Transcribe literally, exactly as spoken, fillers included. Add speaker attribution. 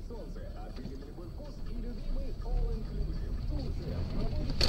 Speaker 1: солнце, офигенный любой вкус и любимый all-inclusive. Турция. Проводит